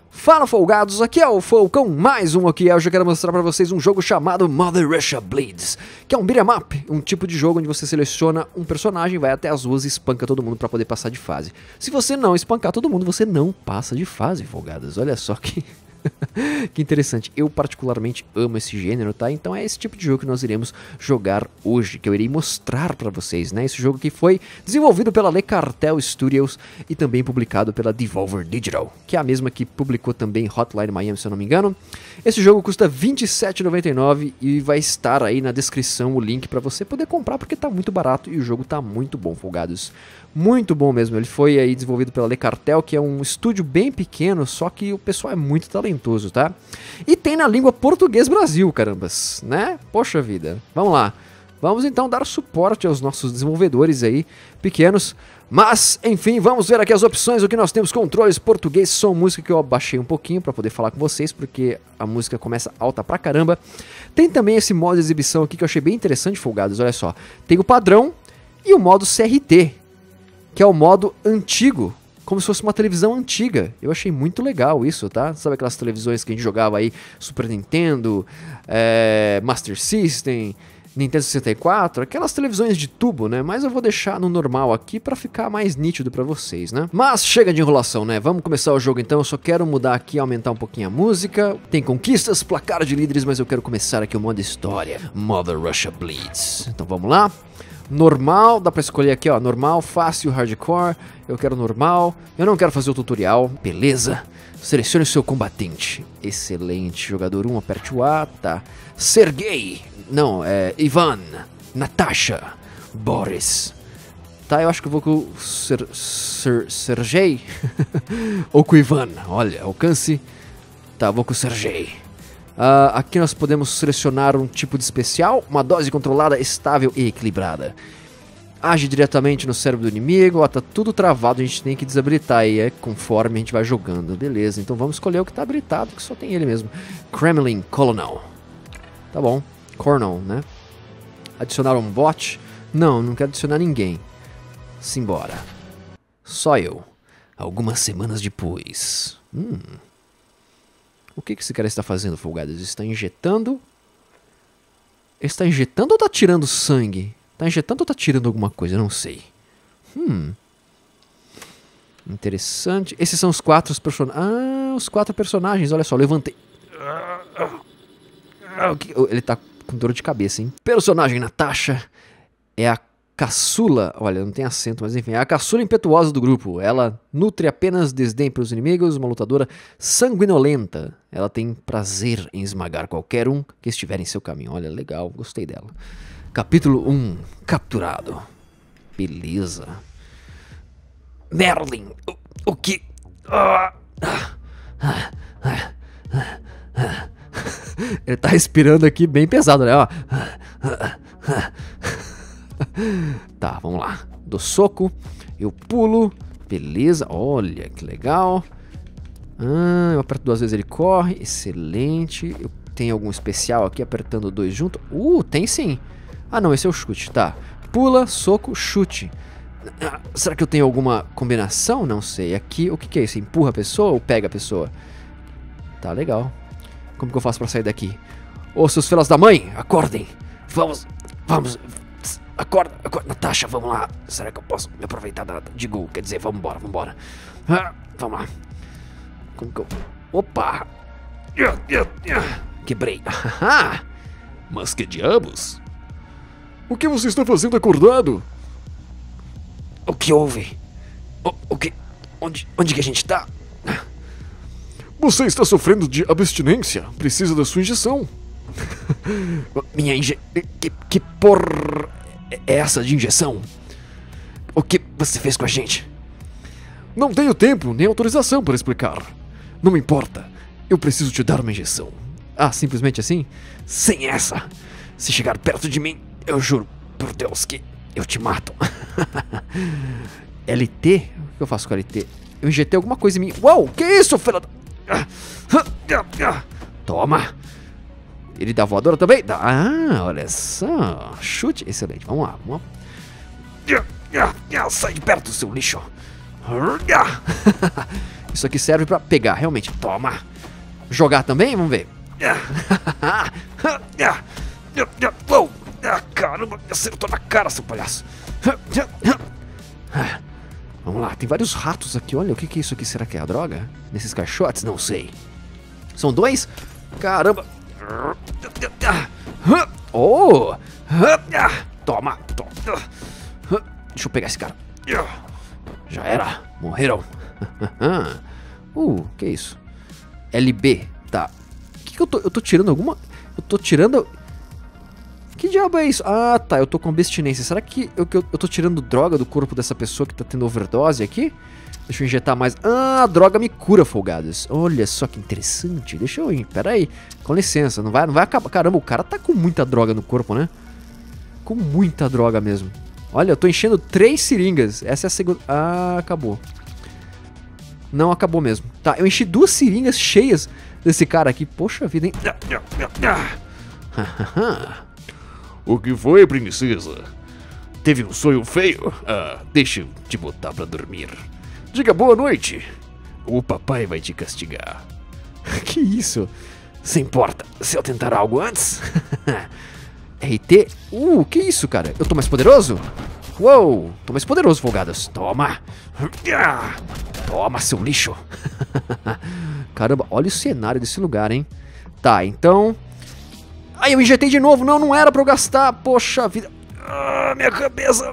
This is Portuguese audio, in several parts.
Fala, folgados, aqui é o Falcão, mais um aqui. Eu já quero mostrar pra vocês um jogo chamado Mother Russia Bleeds, que é um beat'em up, um tipo de jogo onde você seleciona um personagem, vai até as ruas e espanca todo mundo pra poder passar de fase. Se você não espancar todo mundo, você não passa de fase, folgados. Olha só que... que interessante, eu particularmente amo esse gênero, tá? Então é esse tipo de jogo que nós iremos jogar hoje, que eu irei mostrar pra vocês, né? Esse jogo que foi desenvolvido pela Le Cartel Studios e também publicado pela Devolver Digital, que é a mesma que publicou também Hotline Miami, se eu não me engano. Esse jogo custa R$ 27,99 e vai estar aí na descrição o link pra você poder comprar, porque tá muito barato e o jogo tá muito bom, folgados. Muito bom mesmo, ele foi aí desenvolvido pela Le Cartel, que é um estúdio bem pequeno, só que o pessoal é muito talentoso, tá? E tem na língua português Brasil, carambas, né? Poxa vida, vamos lá. Vamos então dar suporte aos nossos desenvolvedores aí, pequenos. Mas, enfim, vamos ver aqui as opções, o que nós temos: controles, português, som, música, que eu abaixei um pouquinho pra poder falar com vocês, porque a música começa alta pra caramba. Tem também esse modo de exibição aqui que eu achei bem interessante, folgados, olha só. Tem o padrão e o modo CRT, que é o modo antigo, como se fosse uma televisão antiga. Eu achei muito legal isso, tá? Sabe aquelas televisões que a gente jogava aí, Super Nintendo, Master System, Nintendo 64, aquelas televisões de tubo, né? Mas eu vou deixar no normal aqui pra ficar mais nítido pra vocês, né? Mas chega de enrolação, né? Vamos começar o jogo então. Eu só quero mudar aqui, aumentar um pouquinho a música. Tem conquistas, placar de líderes, mas eu quero começar aqui o modo história, Mother Russia Bleeds. Então vamos lá. Normal, dá pra escolher aqui, ó, normal, fácil, hardcore. Eu quero normal, eu não quero fazer o tutorial, beleza. Selecione o seu combatente. Excelente, jogador 1, aperte o A, tá. Sergei, não, Ivan, Natasha, Boris. Tá, eu acho que eu vou com o Sergei ou com o Ivan, olha, alcance. Tá, vou com o Sergei. Aqui nós podemos selecionar um tipo de especial, uma dose controlada, estável e equilibrada. Age diretamente no cérebro do inimigo, ó, tá tudo travado, a gente tem que desabilitar aí, conforme a gente vai jogando. Beleza, então vamos escolher o que tá habilitado, que só tem ele mesmo. Kremlin Colonel. Tá bom, Colonel, né? Adicionar um bot? Não, não quero adicionar ninguém. Simbora. Só eu. Algumas semanas depois. O que esse cara está fazendo, folgados? Ele está injetando? Ele está injetando ou está tirando sangue? Está injetando ou está tirando alguma coisa? Eu não sei. Interessante. Esses são os quatro personagens. Ah, os quatro personagens. Olha só, levantei. Ele está com dor de cabeça, hein? Personagem Natasha é a caçula, olha, não tem acento, mas enfim, é a caçula impetuosa do grupo. Ela nutre apenas desdém pelos inimigos, uma lutadora sanguinolenta. Ela tem prazer em esmagar qualquer um que estiver em seu caminho. Olha, legal, gostei dela. Capítulo 1, capturado. Beleza. Merlin, o que... Ele tá respirando aqui bem pesado, né? Tá, vamos lá. Dou soco, eu pulo, beleza, olha que legal. Eu aperto duas vezes, ele corre, excelente. Eu tenho algum especial aqui apertando dois junto? Tem sim. Ah não, esse é o chute, tá. Pula, soco, chute. Será que eu tenho alguma combinação? Não sei. Aqui, o que é isso? Empurra a pessoa ou pega a pessoa? Tá, legal. Como que eu faço pra sair daqui? Ô, seus filhos da mãe, acordem. Vamos. Acorda, Natasha, vamos lá. Será que eu posso me aproveitar de Gu? Quer dizer, vamos embora. Vamos lá. Como que eu... Opa! Quebrei. Mas que diabos? O que você está fazendo acordado? O que houve? O que... Onde que a gente tá? Você está sofrendo de abstinência. Precisa da sua injeção. Minha Que porra é essa de injeção? O que você fez com a gente? Não tenho tempo nem autorização para explicar. Não me importa. Eu preciso te dar uma injeção. Ah, simplesmente assim? Sem essa. Se chegar perto de mim, eu juro por Deus que eu te mato. LT? O que eu faço com LT? Eu injetei alguma coisa em mim. Uau, que isso, filha da... Toma. Ele dá voadora também? Dá. Ah, olha só. Chute. Excelente. Vamos lá. Sai de perto, seu lixo. Isso aqui serve pra pegar, realmente. Toma. Jogar também? Vamos ver. Caramba, me acertou na cara, seu palhaço. Vamos lá, tem vários ratos aqui. Olha, o que é isso aqui? Será que é a droga? Nesses caixotes? Não sei. São 2? Caramba. Oh! Toma, toma. Deixa eu pegar esse cara. Já era. Morreram. Que é isso? LB. Tá. O que eu tô tirando alguma... Eu tô tirando... Que diabo é isso? Ah, tá. Eu tô com abstinência. Será que eu tô tirando droga do corpo dessa pessoa que tá tendo overdose aqui? Deixa eu injetar mais. Ah, a droga me cura, folgados. Olha só que interessante. Deixa eu ir. Pera aí. Com licença. Não vai acabar. Caramba, o cara tá com muita droga no corpo, né? Com muita droga mesmo. Olha, eu tô enchendo 3 seringas. Essa é a segunda... Ah, acabou. Não, acabou mesmo. Tá, eu enchi 2 seringas cheias desse cara aqui. Poxa vida, hein? O que foi, princesa? Teve um sonho feio? Ah, deixa eu te botar pra dormir. Diga boa noite. O papai vai te castigar. Que isso? Se importa se eu tentar algo antes? RT? Que isso, cara? Eu tô mais poderoso? Uou, tô mais poderoso, folgados. Toma. Toma, seu lixo. Caramba, olha o cenário desse lugar, hein? Tá, então... Ai, eu injetei de novo. Não era pra eu gastar. Poxa vida. Minha cabeça.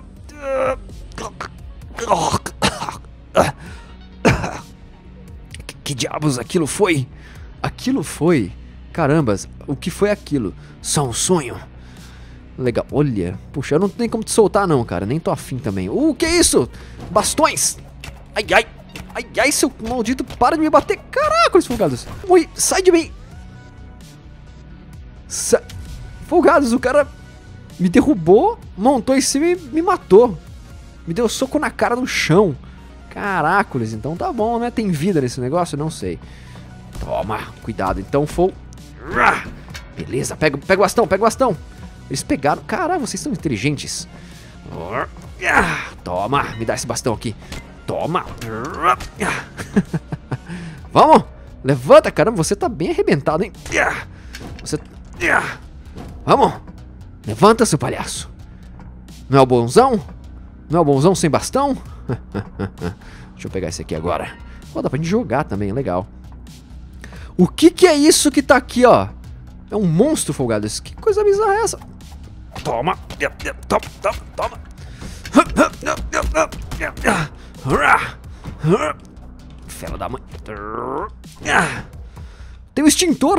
Que diabos aquilo foi? Aquilo foi? Carambas, o que foi aquilo? Só um sonho? Legal, olha. Puxa, eu não tenho como te soltar não, cara. Nem tô afim também. Que é isso? Bastões. Ai, seu maldito. Para de me bater. Caraca, os folgados. Ui, sai de mim. Folgados, o cara me derrubou, montou em cima e me matou. Me deu soco na cara no chão. Caracoles, então tá bom, né? Tem vida nesse negócio? Não sei. Toma, cuidado. Então, beleza, pega o bastão, pega o bastão. Eles pegaram... Caralho, vocês são inteligentes. Toma, me dá esse bastão aqui. Toma. Vamos. Levanta, caramba, você tá bem arrebentado, hein? Você... Vamos. Levanta, seu palhaço. Não é o bonzão? Não é o bonzão sem bastão? Deixa eu pegar esse aqui agora. Dá pra gente jogar também, legal. O que é isso que tá aqui, ó? É um monstro, folgados. Que coisa bizarra é essa? Toma. Toma. Fela da mãe. Tem um extintor.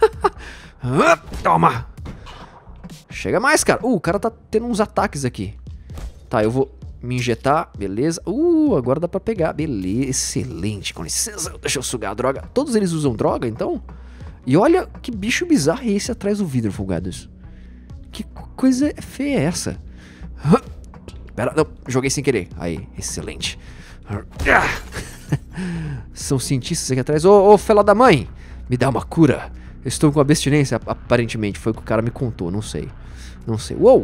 Toma. Chega mais, cara. O cara tá tendo uns ataques aqui. Tá, eu vou me injetar. Beleza. Agora dá pra pegar. Beleza. Excelente. Com licença. Deixa eu sugar a droga. Todos eles usam droga, então? E olha que bicho bizarro é esse atrás do vidro, folgados. Que coisa feia é essa? Pera, não. Joguei sem querer. Aí, excelente. São cientistas aqui atrás. Ô, fela da mãe. Me dá uma cura. Eu estou com abstinência, aparentemente. Foi o que o cara me contou, não sei. Não sei. Uou!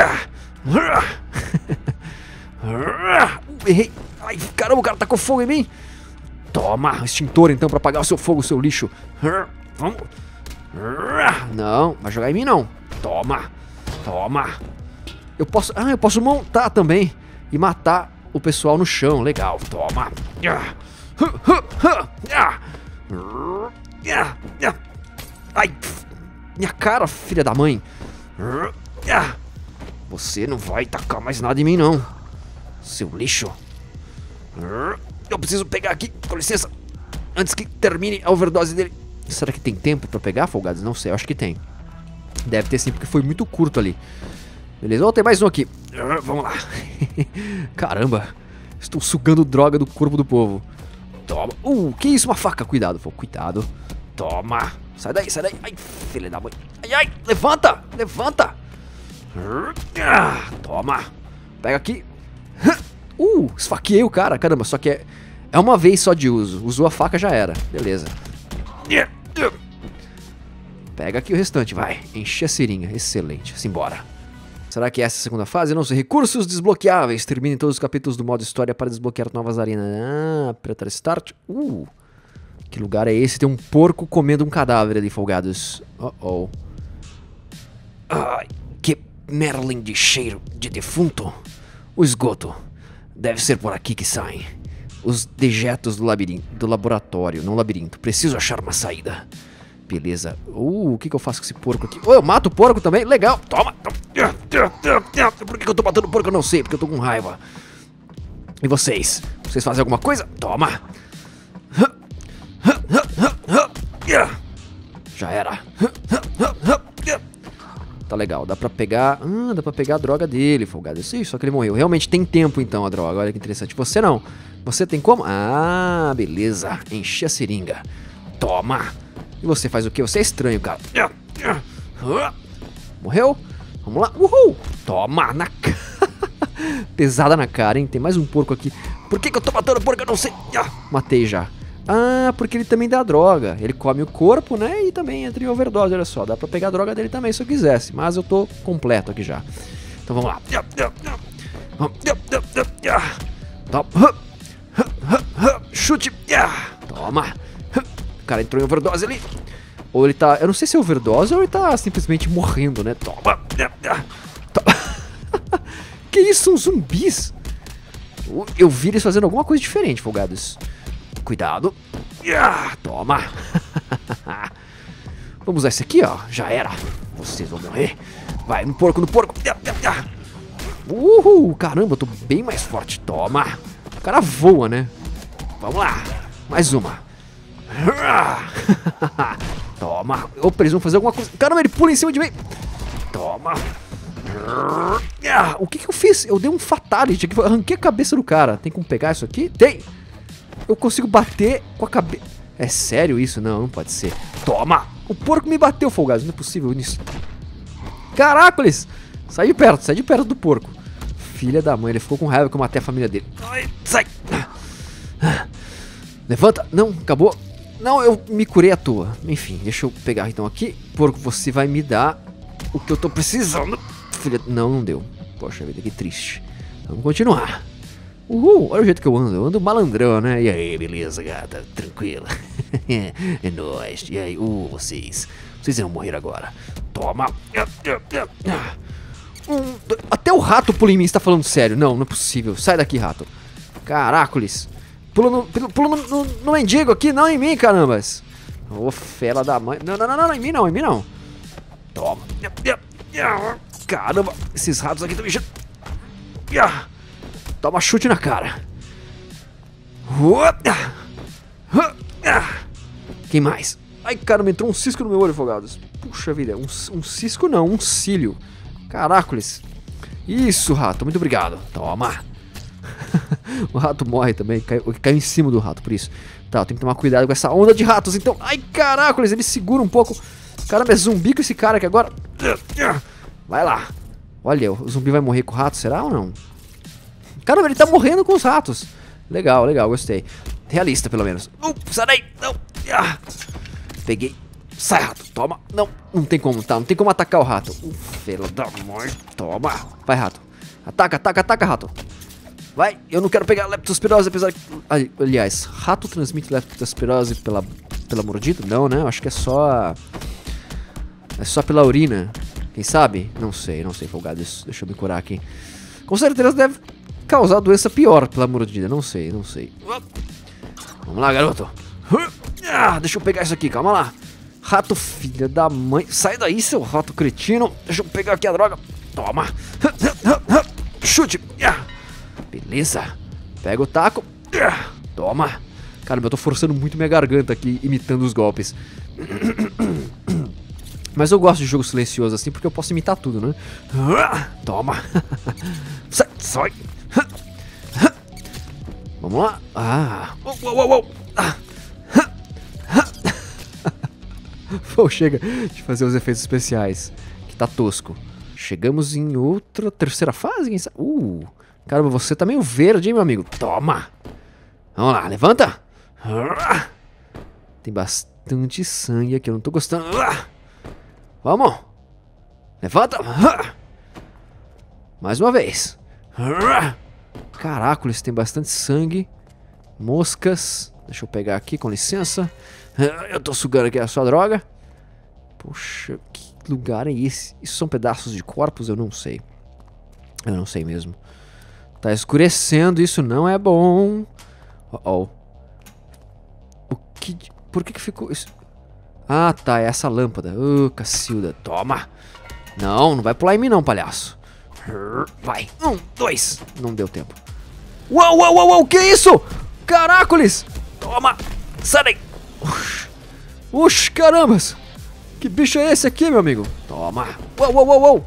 Errei. Ai, caramba, o cara tacou fogo em mim. Toma, extintor então pra apagar o seu fogo, seu lixo. Vamos. Não, vai jogar em mim não. Toma. Eu posso montar também e matar o pessoal no chão. Legal, toma. Ai, minha cara, filha da mãe. Você não vai tacar mais nada em mim, não. Seu lixo. Eu preciso pegar aqui, com licença. Antes que termine a overdose dele. Será que tem tempo pra pegar, folgados? Não sei, eu acho que tem. Deve ter sim, porque foi muito curto ali. Beleza, tem mais um aqui. Vamos lá. Caramba. Estou sugando droga do corpo do povo. Toma. Que isso? Uma faca. Cuidado, fogo. Cuidado. Toma. Sai daí, sai daí. Ai, filha da mãe. Ai, levanta. Toma. Pega aqui. Esfaqueei o cara. Caramba, só que é uma vez só de uso. Usou a faca, já era. Beleza. Pega aqui o restante, vai. Enche a seringa. Excelente. Simbora. Será que essa é a segunda fase? Não sei. Recursos desbloqueáveis. Termine todos os capítulos do modo história para desbloquear novas arenas. Ah, apertar Start. Que lugar é esse? Tem um porco comendo um cadáver ali, folgados. Ai, que Merlin de cheiro de defunto. O esgoto. Deve ser por aqui que saem os dejetos do labirinto, do laboratório, não labirinto. Preciso achar uma saída. Beleza. O que eu faço com esse porco aqui? Eu mato o porco também? Legal. Toma. Por que eu tô matando o porco? Eu não sei, porque eu tô com raiva. E vocês? Vocês fazem alguma coisa? Toma. Já era. Tá legal, dá pra pegar... dá pra pegar a droga dele, folgado. Sim, só que ele morreu. Realmente tem tempo, então, a droga. Olha que interessante. Você não. Você tem como? Ah, beleza. Enchi a seringa. Toma. E você faz o quê? Você é estranho, cara. Morreu? Vamos lá. Uhul. Toma na cara. Pesada na cara, hein? Tem mais um porco aqui. Por que eu tô matando o porco? Eu não sei. Matei já. Ah, porque ele também dá droga. Ele come o corpo, né? E também entra em overdose, olha só. Dá pra pegar a droga dele também se eu quisesse. Mas eu tô completo aqui já. Então vamos lá. Chute. Toma. O cara entrou em overdose ali. Ou ele tá... Eu não sei se é overdose ou ele tá simplesmente morrendo, né? Toma. Que isso? São zumbis? Eu vi eles fazendo alguma coisa diferente, folgados. Cuidado. Toma. Vamos usar esse aqui, ó. Já era. Vocês vão morrer. Vai, no porco, no porco. Caramba, eu tô bem mais forte. Toma. O cara voa, né? Vamos lá. Mais uma. Toma. Opa, eles vão fazer alguma coisa. Caramba, ele pula em cima de mim. Toma. O que eu fiz? Eu dei um fatality aqui. Arranquei a cabeça do cara. Tem como pegar isso aqui? Tem. Eu consigo bater com a cabeça. É sério isso? Não, não pode ser. Toma! O porco me bateu, folgado. Não é possível nisso. Caracoles! Sai de perto do porco. Filha da mãe, ele ficou com raiva que eu matei a família dele. Ai, sai! Levanta! Não, acabou. Não, eu me curei à toa. Enfim, deixa eu pegar então aqui. Porco, você vai me dar o que eu tô precisando. Filha... Não deu. Poxa vida, que triste. Vamos continuar. Olha o jeito que eu ando malandrão, né? E aí, beleza, gata? Tranquila. É nóis. E aí, vocês vão morrer agora. Toma. Até o rato pula em mim, você tá falando sério? Não, não é possível. Sai daqui, rato. Caracoles. Pula no mendigo aqui, não em mim, carambas. Ô, fela da mãe. Não, em mim não. Toma. Caramba, esses ratos aqui estão me enchendo. Toma chute na cara. Quem mais? Ai, caramba, entrou um cisco no meu olho, afogados. Puxa vida, um cisco não, um cílio. Caracoles. Isso, rato, muito obrigado. Toma. O rato morre também, caiu em cima do rato, por isso. Tá, eu tenho que tomar cuidado com essa onda de ratos, então. Ai, caracoles, ele segura um pouco. Caramba, é zumbi com esse cara aqui agora. Vai lá. Olha, o zumbi vai morrer com o rato, será ou não? Caramba, ele tá morrendo com os ratos. Legal, gostei. Realista, pelo menos. Sai daí. Não. Peguei. Sai, rato. Toma. Não tem como, tá? Não tem como atacar o rato. Filho da mãe. Toma. Vai, rato. Ataca, rato. Vai. Eu não quero pegar leptospirose, apesar que... Aliás, rato transmite leptospirose pela mordida? Não, né? Eu acho que é só... É só pela urina. Quem sabe? Não sei, folgado. Deixa eu me curar aqui. Com certeza deve... causar doença pior pela mordida, não sei. Vamos lá, garoto. Deixa eu pegar isso aqui, calma lá. Rato, filha da mãe. Sai daí, seu rato cretino. Deixa eu pegar aqui a droga. Toma. Chute. Beleza. Pega o taco. Toma. Caramba, eu tô forçando muito minha garganta aqui, imitando os golpes. Mas eu gosto de jogo silencioso assim, porque eu posso imitar tudo, né? Toma. Sai. Vamos lá. Pô, chega de fazer os efeitos especiais, que tá tosco. Chegamos em outra terceira fase, quem sabe? Caramba, você tá meio verde, hein, meu amigo? Toma. Vamos lá, levanta. Tem bastante sangue aqui, eu não tô gostando. Vamos. Levanta. Mais uma vez. Caracoles, tem bastante sangue. Moscas. Deixa eu pegar aqui, com licença. Eu tô sugando aqui a sua droga. Poxa, que lugar é esse? Isso são pedaços de corpos? Eu não sei. Eu não sei mesmo. Tá escurecendo, isso não é bom. Por que ficou isso? Ah, tá, é essa lâmpada. Cacilda, toma. Não vai pular em mim não, palhaço. Vai, 1, 2. Não deu tempo. Uau, que isso? Caracoles. Toma, sai daí. Oxi, carambas. Que bicho é esse aqui, meu amigo? Toma. Uau.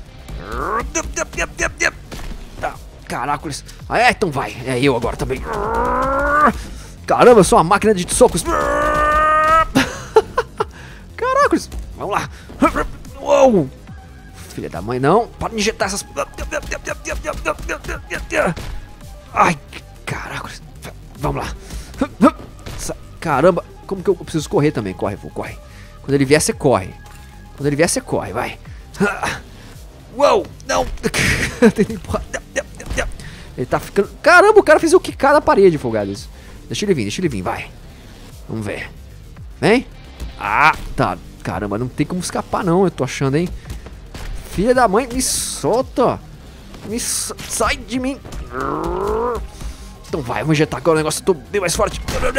Tá, caracoles. Então vai. É eu agora também. Caramba, eu sou uma máquina de socos. Caracoles. Vamos lá. Uou. Filha da mãe, não. Para de injetar essas... Ai, caracoles. Vamos lá. Caramba. Como que eu preciso correr também? Corre. Quando ele vier, você corre. Vai. Uou, não. Ele tá ficando... Caramba, o cara fez o quicar da parede, folgados. Deixa ele vir, vai. Vamos ver. Vem. Tá. Caramba, não tem como escapar não, eu tô achando, hein. Filha da mãe, me solta. Sai de mim. Então vai, vamos injetar agora o negócio, eu tô bem mais forte.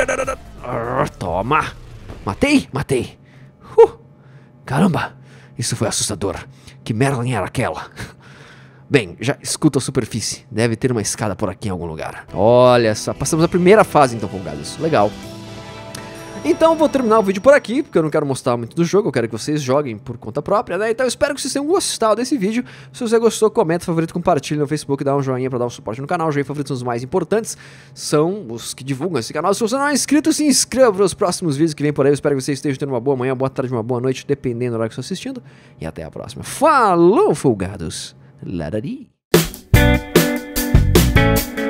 Toma. Matei. Caramba, isso foi assustador. Que merda era aquela? Bem, já escuta a superfície. Deve ter uma escada por aqui em algum lugar. Olha só, passamos a primeira fase então, folgados. Legal. Então vou terminar o vídeo por aqui, porque eu não quero mostrar muito do jogo, eu quero que vocês joguem por conta própria, né? Então eu espero que vocês tenham gostado desse vídeo. Se você gostou, comenta, favorito, compartilha no Facebook, dá um joinha pra dar um suporte no canal. Os favoritos são os mais importantes, são os que divulgam esse canal. Se você não é inscrito, se inscreva para os próximos vídeos que vem por aí. Eu espero que vocês estejam tendo uma boa manhã, boa tarde, uma boa noite, dependendo da hora que você está assistindo. E até a próxima. Falou, folgados! Larari!